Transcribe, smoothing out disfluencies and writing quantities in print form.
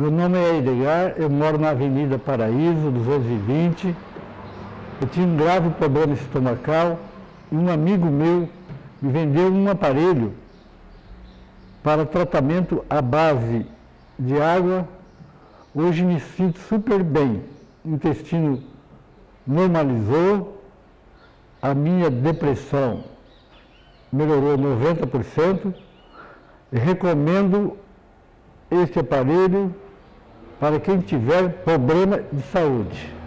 Meu nome é Edgar, eu moro na Avenida Paraíso, 220. Eu tinha um grave problema estomacal e um amigo meu me vendeu um aparelho para tratamento à base de água. Hoje me sinto super bem. O intestino normalizou, a minha depressão melhorou 90%. E recomendo este aparelho para quem tiver problema de saúde.